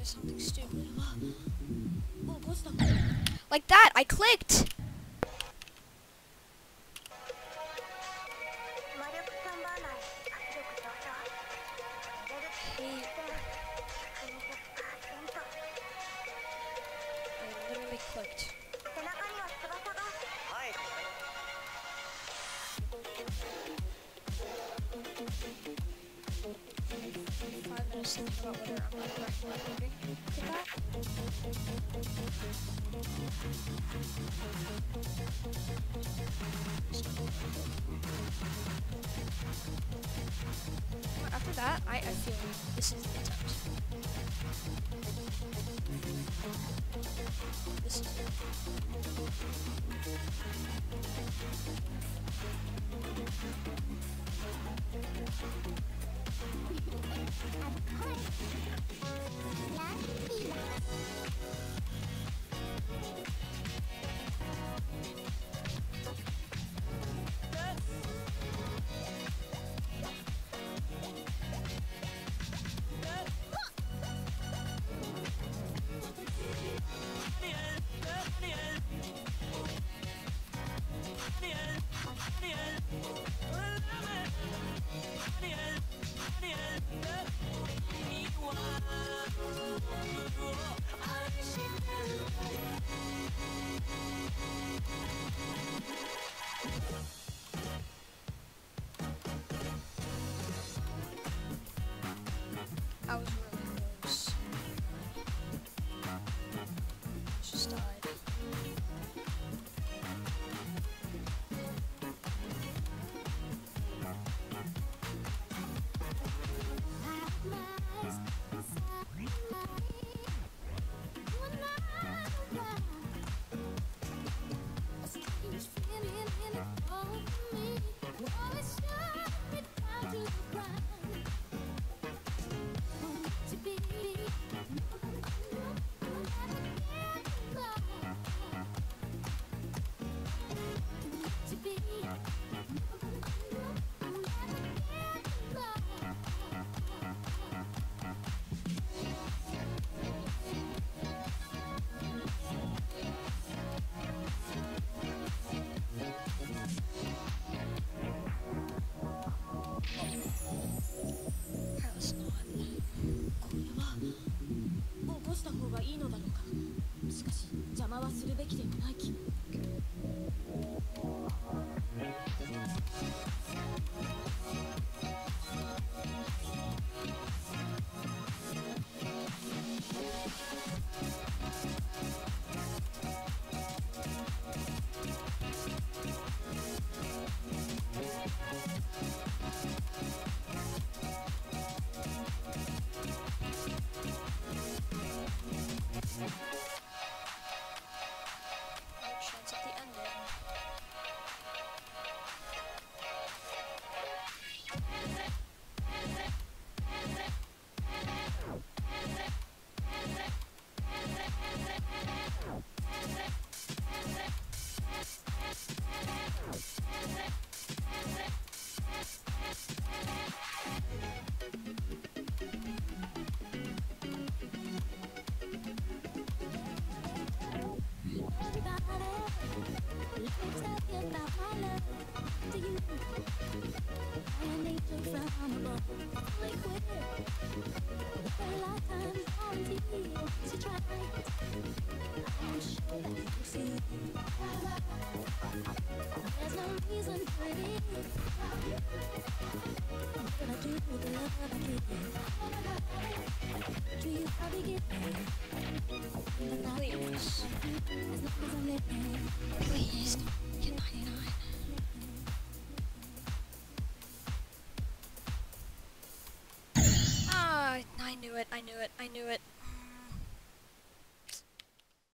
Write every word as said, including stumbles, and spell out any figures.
something stupid. Like that, I clicked. Hey. I literally clicked. Five minutes to think about whether I'm like recording to that. After that, I, I feel this is the attempt. This is it. I was really close. Just died. Please, get ninety-nine. Ah, I knew it, I knew it, I knew it.